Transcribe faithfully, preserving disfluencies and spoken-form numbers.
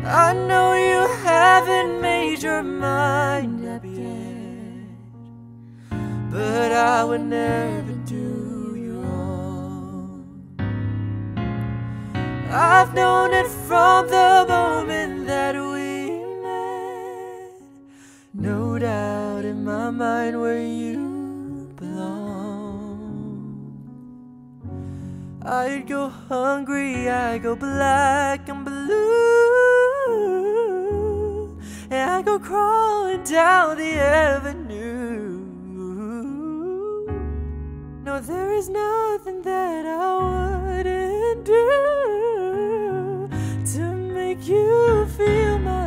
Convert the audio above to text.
I know you haven't made your mind up yet, but I would never do you wrong. I've known it from the moment that we met. No doubt in my mind where you belong. I'd go hungry, I'd go black and blue, and I'd go crawling down the avenue. No, there is nothing that I wouldn't do to make you feel my